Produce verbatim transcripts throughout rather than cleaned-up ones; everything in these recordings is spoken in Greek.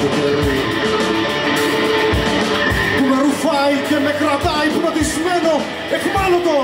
το κερί που με ρουφάει και με κρατάει πνοτισμένο εχμάλωτο.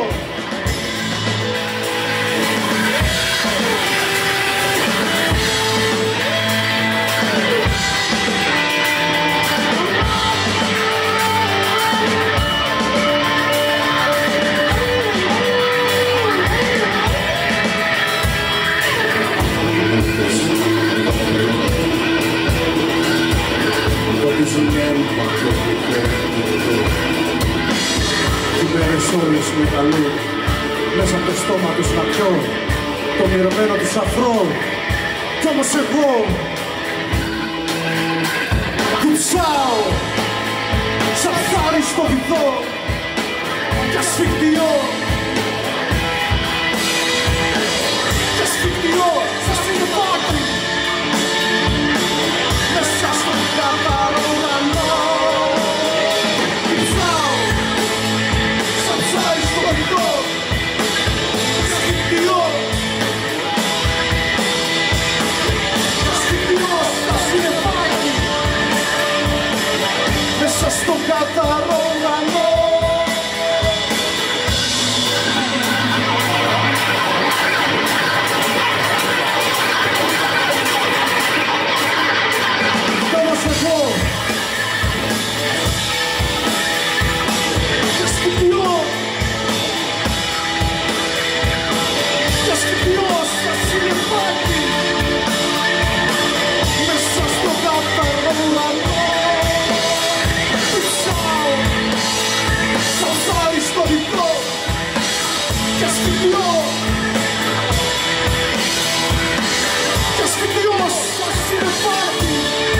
Οι μέρες όλες με καλούν μέσα από το στόμα τους να πιω το μυρωμένο τους αφρό. Κι όμως εγώ κουψάω σαν ψάρι στο βυθό κι ασφικτιώ κι ασφικτιώ σαν συνεπάτη μέσα στον καθαρό ουρανό. Στο καθαρό ουρανό κι όμως εγώ κι ασκητιώ κι ασκητιώ σαν συννεφάκι μέσα στο καθαρό ουρανό. Σαν ψάρι στο βυθό κι ασκητιώ κι ασκητιώ σαν συννεφάκι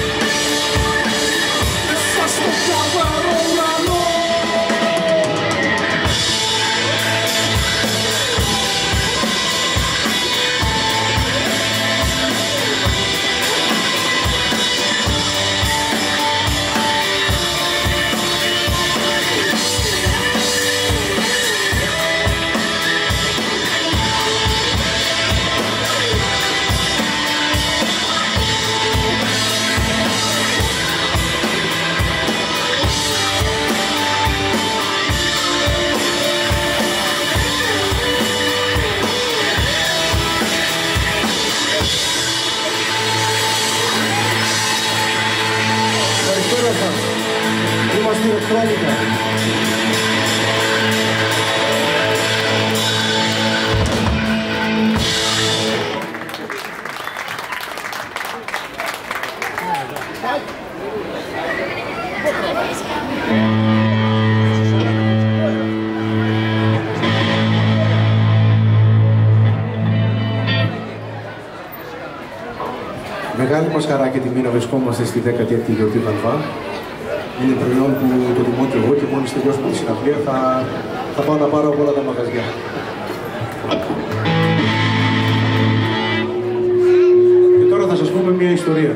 μέσα στο καθαρό ουρανό. Είμαστε ηλεκτρόνικα. Μεγάλη μας χαρά και τιμή να βρισκόμαστε στη δέκατη έκτη γιορτή Βαλβά. Είναι προϊόν που το τιμώ και εγώ και μόλις τελειώσουμε τη συναυλία θα, θα πάω να πάρω από όλα τα μαγαζιά. Και τώρα θα σας πούμε μια ιστορία.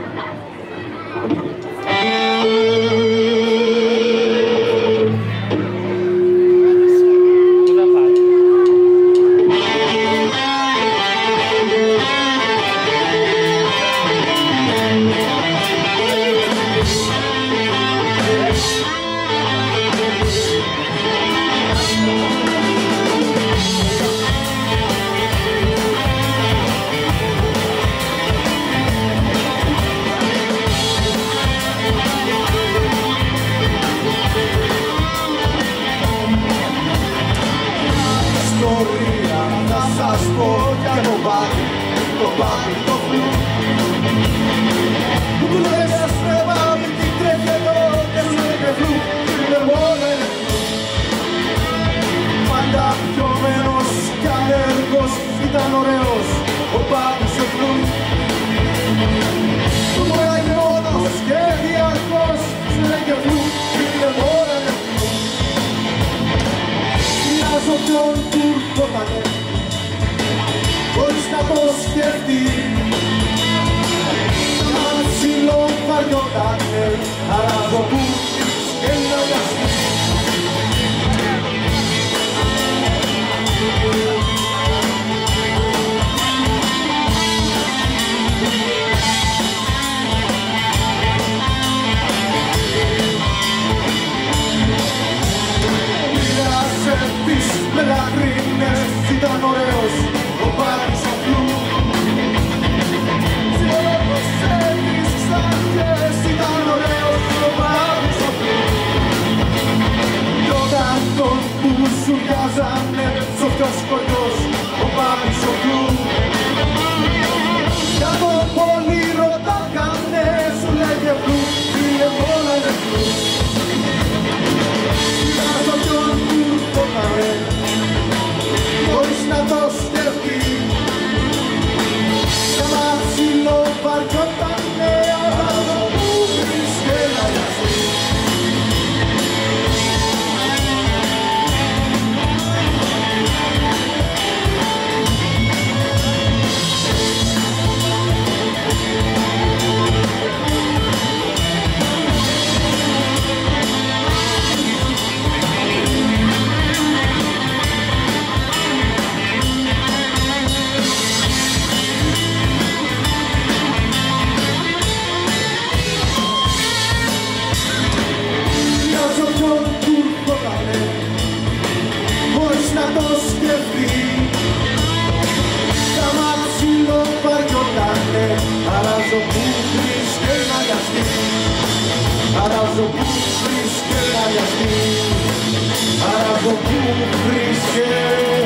Ήταν ωραίος ο Πάπης ο Φλούς. Του μωράγε μόνος και διαρκώς σου λέγε Φλού, φίλε μωρέ. Κοιτάζω ποιον τουρκότανε χωρίς να το σκεφτεί. Ένα ψηλό βαριότανε αράζω που και να βιαστεί. που σου βιάζανε, σοφτός κορδός, ο πάπης ο κλου. Κι από πολύ ρωτάγανε, σου λέγε βλου, φίλε όλα είναι βλου. Κοιτάζω ποιον που τόναρε, χωρίς να το σκεφτεί. Κι άμα ψηλό βαριότανε, αλλά μου βρίσκε να γιαστεί. Χωρίς να το σκεφτεί. Κι άμα ψηλό βαριότανε, αλλάζω που βρίσκε να γιαστεί. Αλλάζω που βρίσκε να γιαστεί. Αλλάζω που βρίσκε